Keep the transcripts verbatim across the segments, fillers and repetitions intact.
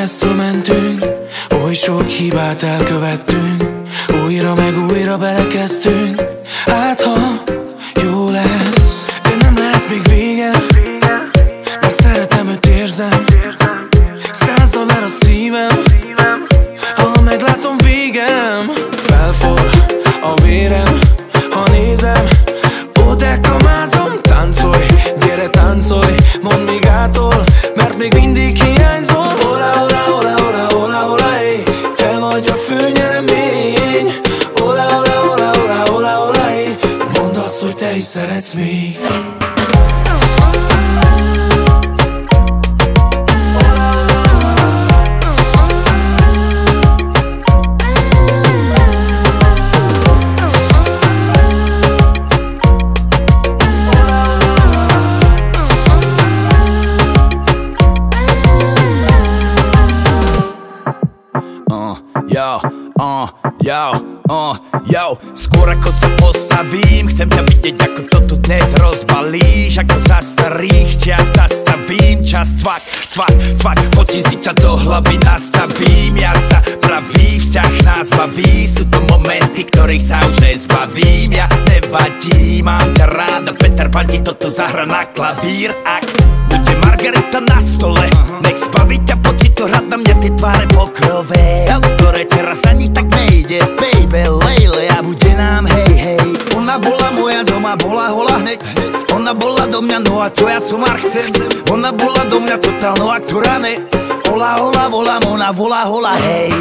keresztül mentünk, oly sok hibát elkövettünk, újra meg újra belekezdtünk. Hát ha jó lesz, de nem lehet még vége, mert szeretem őt, érzem, százzal ver a szívem, ha meglátom végem. Felforr a vérem, ha nézem, odekamázom. Táncolj, gyere táncolj, mondd még átol, mert még mindig hiányzol. Ola, ola, ola, ola, ola, ola, hey, te vagy a főnyeremény. Ola, ola, ola, ola, ola, ola, hey, mondd azt, hogy te is szeretsz még. Yo, uh, yo, uh, yo. Skôr ako sa postavím, chcem ťa vidieť, ako to tu dnes rozbalíš. Ako za starých ťa zastavím. Čas cvak, cvak, cvak, fotím si ťa do hlavy, nastavím. Ja sa pravý vzťah nás baví. Sú to momenty, ktorých sa už nezbavím. Ja nevadí, mám ťa ráda, Peter Pan ti toto zahra na klavír. Ak bude margarita na stole, nech zbaví ťa pocitu, hrať na mňa tie tváre pokrové, o ktoré teraz ani tak nejde. Baby, lejle, a bude nám hej, hej. Ona bola moja doma, bola hola hneď. Ona bola do mňa, no a to ja som ar chcem. Ona bola do mňa totál, no a ktorá ne. Hola, hola, volám, ona volá, hola, hej.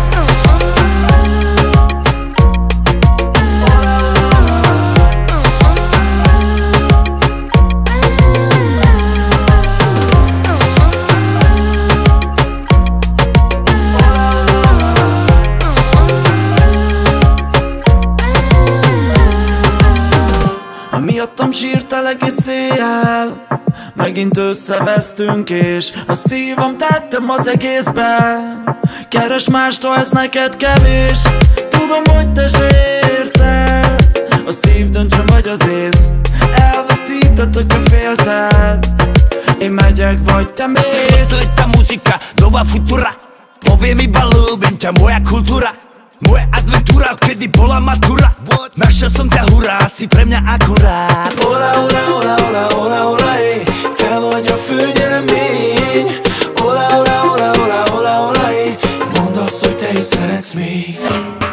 Miattam sírtál egész éjjel, megint összevesztünk, és a szívam tettem az egészbe. Keres mást, ha ez neked kevés, tudom, hogy te se érted. A szív döntsön vagy az ész, elveszített, hogyha félted. Én megyek, vagy te mész. Toto je tá muzika, nová futura. Poviem iba ľúbim ťa, moja kultúra, moja adventúra, odkedy bola matúra. Našiel som ťa, hurá, si pre mňa akurát. Ola, ola, ola, ola, ola, ola, hey, te vagy a főnyeremény. Ola, ola, ola, ola, ola, ola, hey, mondd azt, hogy te is szeretsz még.